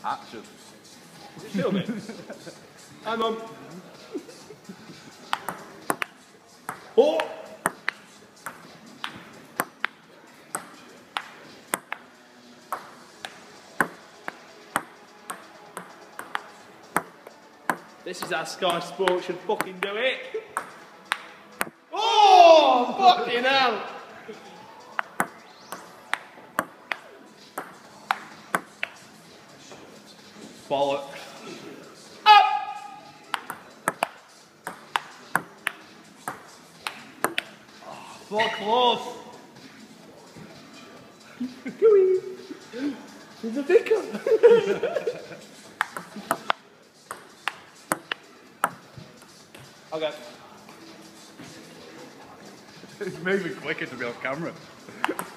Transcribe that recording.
Action. Is it filming? Hang on. Oh! This is how Sky Sports should fucking do it. Oh! Fucking hell! Bollocks. Up! Oh, so close. Gooey. There's a vicar. Okay. It's moving quicker to be on camera.